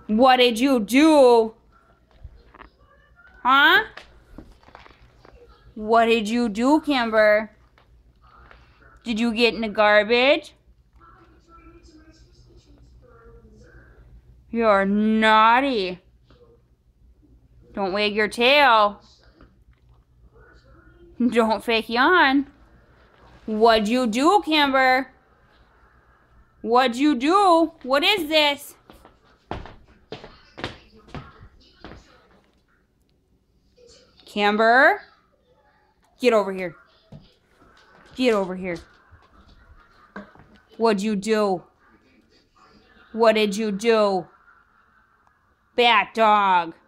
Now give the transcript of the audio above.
What did you do? Huh? What did you do, Kimber? Did you get in the garbage? You're naughty. Don't wag your tail. Don't fake yawn. What'd you do, Kimber? What'd you do? What is this? Kimber? Get over here. Get over here. What'd you do? What did you do? Bat dog.